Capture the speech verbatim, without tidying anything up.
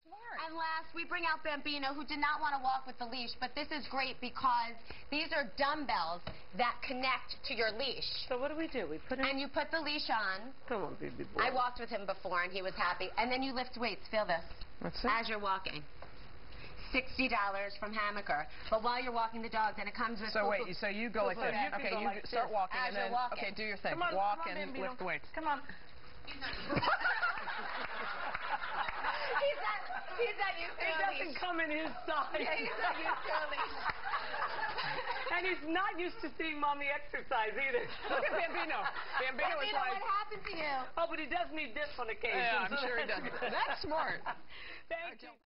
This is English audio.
And last, we bring out Bambino, who did not want to walk with the leash, but this is great because these are dumbbells that connect to your leash. So what do we do? We put him... And you put the leash on. Come on, baby boy. I walked with him before, and he was happy. And then you lift weights. Feel this. What's that? As you're walking. sixty dollars from Hammaker. But while you're walking the dogs, and it comes with... So wait, so you go like this. You Okay, go you like start this. walking, As and then... you're walking. Okay, do your thing. Come on, Walk come on, and Bambino. lift weights. Come on. He's not... he's not... He's not used to It a doesn't leash. come in his size. Yeah, he's not used to a leash. And he's not used to seeing mommy exercise either. Look at Bambino. Bambino is Bambino, like... what happened to you? Oh, but he does need this on occasion. Yeah, I'm sure he does. That's smart. Thank you.